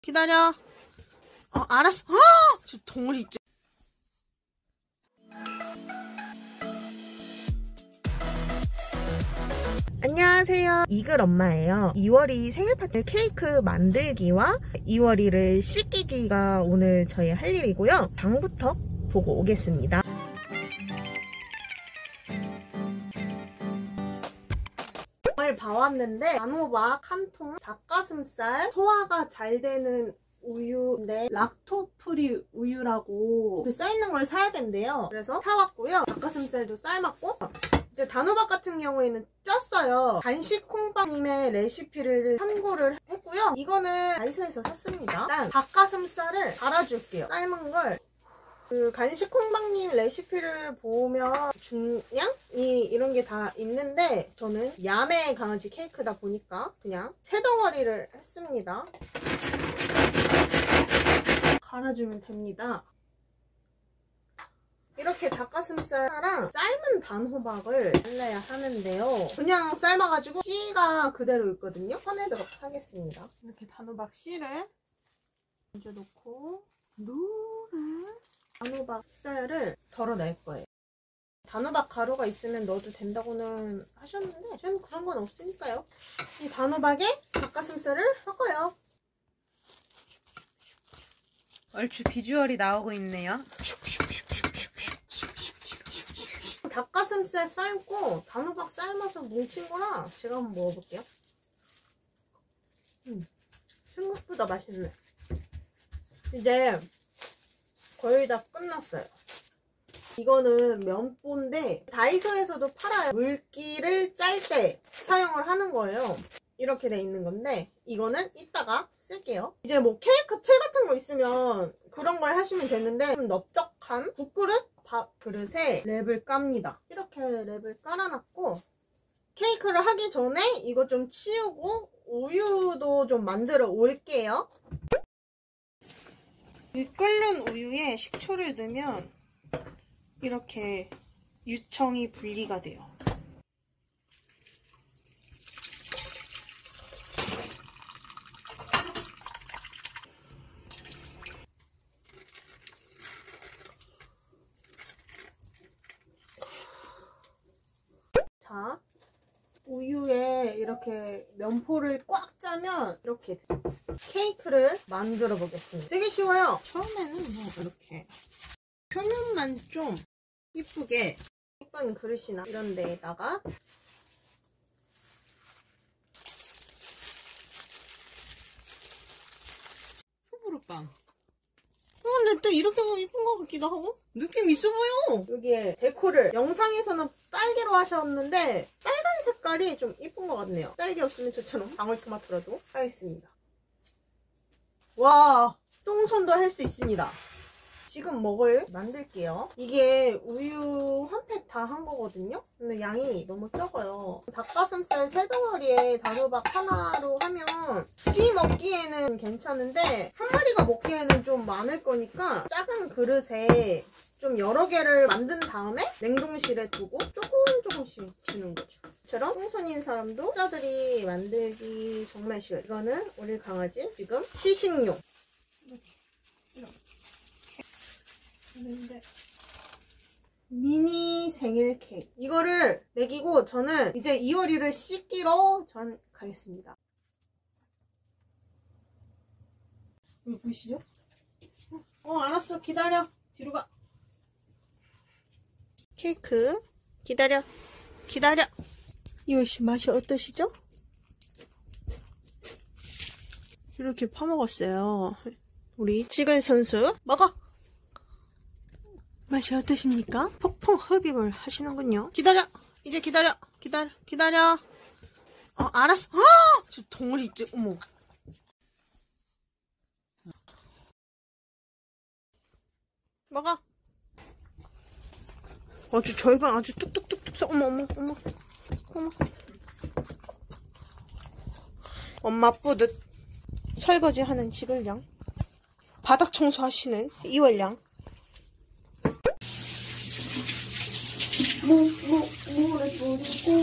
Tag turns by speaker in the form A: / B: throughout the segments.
A: 기다려. 알았어. 저 덩어리 있지. 안녕하세요. 이글 엄마예요. 이월이 생일 파티 케이크 만들기와 이월이를 씻기기가 오늘 저희 할 일이고요. 방부터 보고 오겠습니다. 오늘 봐왔는데 단호박 한 통, 닭가슴살, 소화가 잘 되는 우유인데 락토프리 우유라고 써있는 걸 사야 된대요. 그래서 사왔고요. 닭가슴살도 삶았고, 이제 단호박 같은 경우에는 쪘어요. 간식 콩밥님의 레시피를 참고를 했고요. 이거는 다이소에서 샀습니다. 일단 닭가슴살을 갈아줄게요. 삶은 걸. 그 간식 콩밥님 레시피를 보면 중량이 이런 게 다 있는데 저는 야매 강아지 케이크다 보니까 그냥 세 덩어리를 했습니다. 갈아주면 됩니다. 이렇게 닭가슴살랑 삶은 단호박을 잘라야 하는데요. 그냥 삶아가지고 씨가 그대로 있거든요. 꺼내도록 하겠습니다. 이렇게 단호박 씨를 얹어놓고 노란 단호박 쌀을 덜어낼 거예요. 단호박 가루가 있으면 넣어도 된다고는 하셨는데 저는 그런 건 없으니까요. 이 단호박에 닭가슴살을 섞어요.
B: 얼추 비주얼이 나오고 있네요.
A: 닭가슴살 삶고 단호박 삶아서 뭉친 거라 제가 한번 먹어볼게요. 생각보다 맛있네. 이제 거의 다 끝났어요. 이거는 면보인데 다이소에서도 팔아요. 물기를 짤 때 사용을 하는 거예요. 이렇게 돼 있는 건데 이거는 이따가 쓸게요. 이제 뭐 케이크 틀 같은 거 있으면 그런 걸 하시면 되는데 좀 넓적한 국그릇? 밥 그릇에 랩을 깝니다. 이렇게 랩을 깔아놨고 케이크를 하기 전에 이거 좀 치우고 우유도 좀 만들어 올게요. 이 끓는 우유에 식초를 넣으면 이렇게 유청이 분리가 돼요. 자, 우유에 이렇게 면포를 꽉 짜면 이렇게 돼요. 케이크를 만들어 보겠습니다. 되게 쉬워요. 처음에는 뭐 이렇게 표면만 좀 이쁘게 예쁜 그릇이나 이런 데에다가
B: 소보루빵.
A: 근데 또 이렇게 보면 이쁜 것 같기도 하고 느낌 있어 보여. 여기에 데코를 영상에서는 딸기로 하셨는데 빨간 색깔이 좀 이쁜 것 같네요. 딸기 없으면 저처럼 방울토마토라도 하겠습니다. 와, 똥손도 할 수 있습니다. 지금 만들게요. 이게 우유 한 팩 다 한 거거든요. 근데 양이 너무 적어요. 닭가슴살 3덩어리에 단호박 하나로 하면 둘이 먹기에는 괜찮은데 한 마리가 먹기에는 좀 많을 거니까 작은 그릇에 좀 여러 개를 만든 다음에 냉동실에 두고 조금씩 주는 거죠. 처럼 똥손인 사람도 혼자들이 만들기 정말 쉬워요. 이거는 우리 강아지 지금 시식용. 이렇게 근데 미니 생일 케이크 이거를 먹이고 저는 이제 이월이를 씻기러 전 가겠습니다. 여기 보이시죠? 알았어. 기다려. 뒤로 가. 케이크 기다려. 이월씨 맛이 어떠시죠? 이렇게 파먹었어요. 우리 지글 선수 먹어. 맛이 어떠십니까? 폭풍 흡입을 하시는군요. 기다려. 이제 기다려. 알았어. 저 덩어리 있지. 어머. 먹어. 아주 절반 아주 뚝뚝뚝뚝 써. 어머. 엄마 뿌듯. 설거지하는 지글양. 바닥 청소하시는 이월양. 물을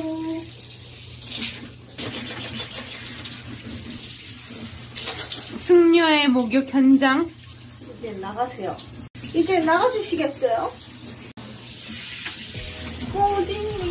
A: 뿌리고
B: 승려의 목욕 현장.
A: 이제 나가세요. 이제 나가주시겠어요? 꾸진님